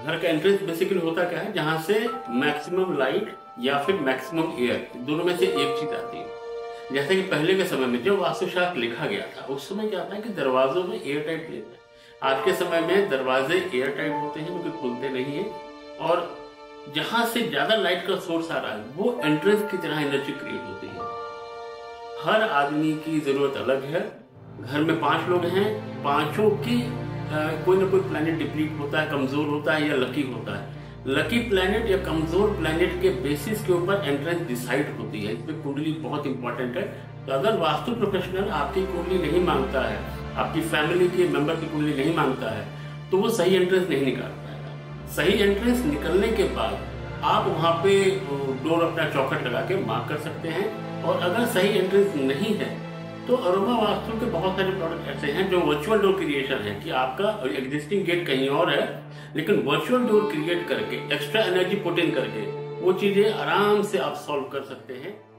घर का entrance basically होता क्या है, जहां से मैक्सिमम लाइट या फिर मैक्सिमम एयर, दोनों में से एक चीज आती है। जैसे कि पहले के समय में जब वास्तुशास्त्र लिखा गया था, उस समय क्या था कि दरवाजों में एयर टाइट नहीं था। आज के समय में दरवाजे एयर टाइट होते हैं, क्योंकि खुलते नहीं है, और जहां से ज्यादा लाइट का सोर्स आ रहा है वो एंट्रेंस की तरह एनर्जी क्रिएट होती है। हर आदमी की जरूरत अलग है। घर में 5 लोग हैं, पांचों की कोई ना कोई प्लैनेट डिप्लीट होता है, कमजोर होता है या लकी होता है। लकी प्लैनेट या कमजोर प्लैनेट के बेसिस के ऊपर एंट्रेंस डिसाइड होती है। इसमें कुंडली बहुत इंपॉर्टेंट है। तो अगर वास्तु प्रोफेशनल आपकी कुंडली नहीं मांगता है, आपकी फैमिली के मेंबर की कुंडली नहीं मांगता है, तो वो सही एंट्रेंस नहीं निकाल पाएगा। सही एंट्रेंस निकलने के बाद आप वहां पे डोर अपना चौखट लगा के मार्क कर सकते हैं। और अगर सही एंट्रेंस नहीं है तो अरोमा वास्तु के बहुत सारे प्रोडक्ट ऐसे हैं जो वर्चुअल डोर क्रिएशन है, कि आपका एग्जिस्टिंग गेट कहीं और है, लेकिन वर्चुअल डोर क्रिएट करके एक्स्ट्रा एनर्जी पुट इन करके वो चीजें आराम से आप सॉल्व कर सकते हैं।